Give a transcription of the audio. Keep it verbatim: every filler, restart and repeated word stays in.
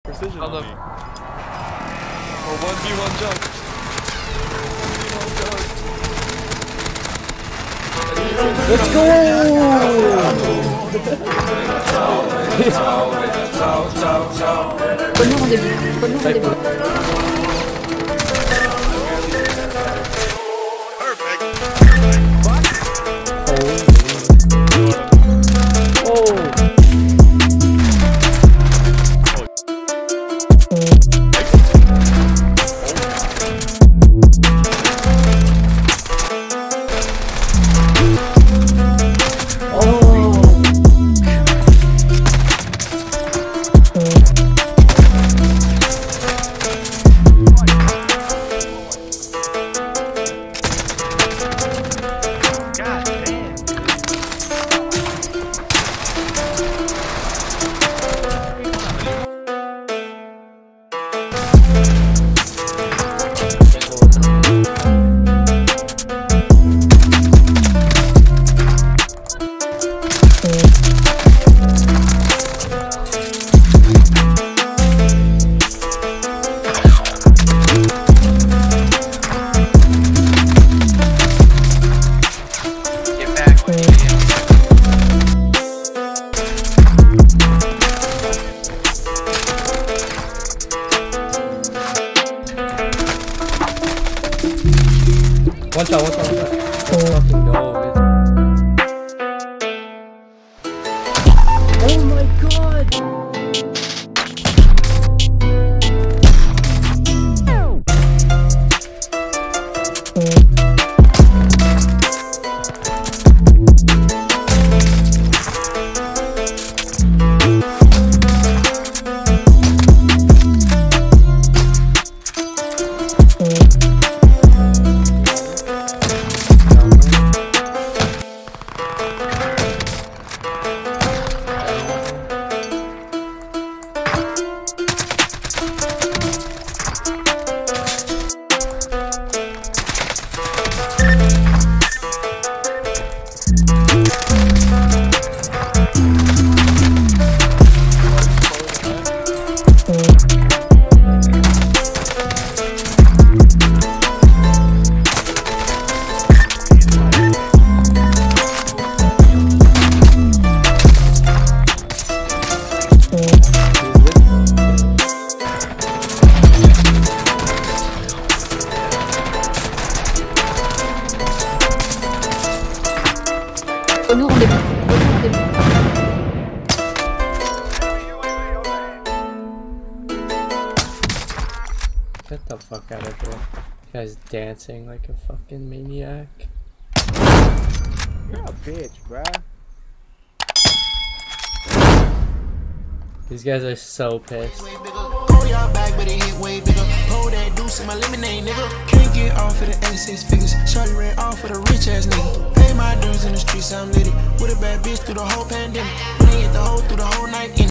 precision on, on me. Or one v one jump. Let's go! Bonne mort en début. Bonne mort en début. Watch out, watch out, watch out. Let's fucking go. Oh my god! Onur en début. Onur en début. Get the fuck out of here. This guy's dancing like a fucking maniac. You're a bitch, bruh. These guys are so pissed. Can't get off of the eighty-six figures. Shorty ran off with a rich ass nigga. Pay my dues in the streets, I'm litty. With a bad bitch through the whole pandemic. When they hit the hole through the whole night.